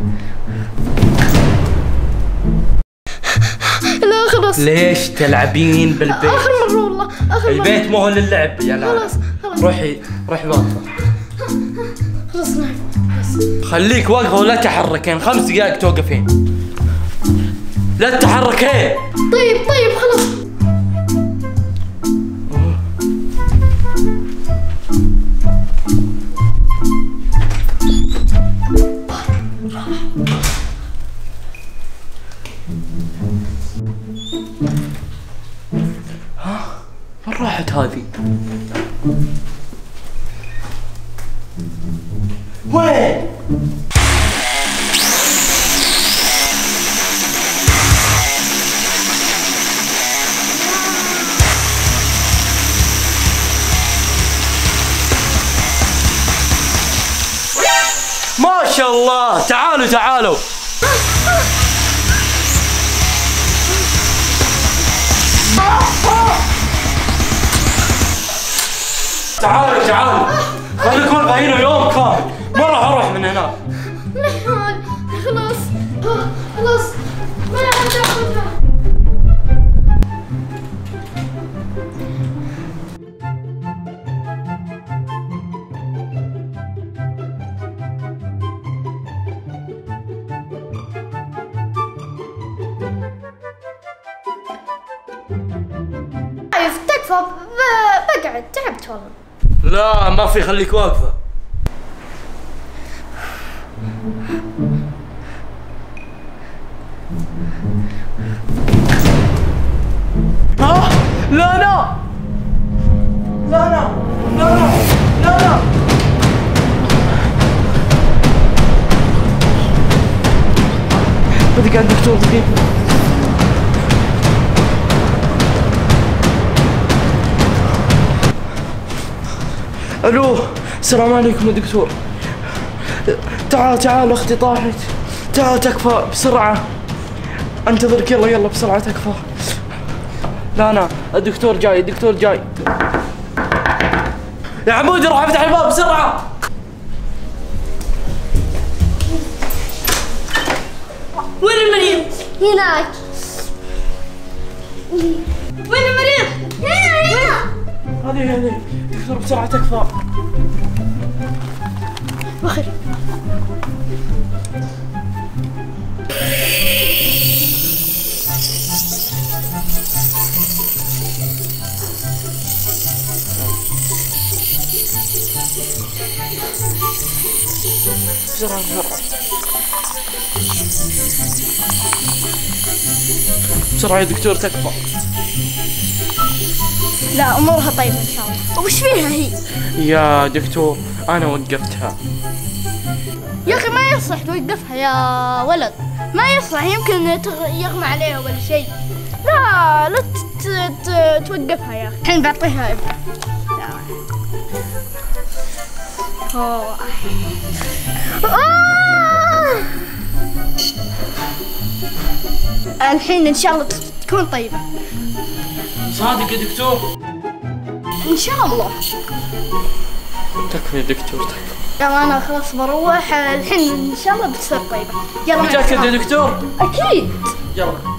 لا خلاص. ليش تلعبين بالبيت؟ آخر مرة والله، آخر مرة. البيت مو هو للعب يا لا. خلاص خلاص. روحي واقفة. خلاص نعم خلاص. خليك واقفة ولا تحركين، 5 دقائق توقفين. لا تتحركين. طيب خلاص. وين راحت هذه؟ وين؟ ما شاء الله، تعالوا تعالوا. تعالوا خليكم هنا يوم كامل، ما راح اروح من هنا. نحن خلاص ما راح تاخذها. تكفى بقعد، تعبت والله. لا ما في، خليك واقفة. ها؟ لا بدك عند دكتور دقيقة. الو، السلام عليكم يا دكتور. تعال اختي طاحت. تعال تكفى بسرعة، انتظرك. يلا بسرعة تكفى. لا الدكتور جاي. يا عمودي روح افتح الباب بسرعة. وين المريض؟ هناك. وين المريض؟ هنا. هذه دكتور بسرعة تكفى. بخير. بسرعة يا دكتور تكفى. لا امورها طيبة ان شاء الله. وش فيها هي؟ يا دكتور انا وقفتها. يا اخي ما يصلح توقفها يا ولد، ما يصلح، يمكن يغمى عليها ولا شيء. لا توقفها يا اخي. الحين بعطيها ابره. الحين ان شاء الله تكون طيبة. صادق يا دكتور؟ ان شاء الله. تكفى يا دكتور تكفى. يلا انا خلاص بروح الحين، ان شاء الله بتصير طيبة. يلا متأكد يا دكتور؟ اكيد. يلا.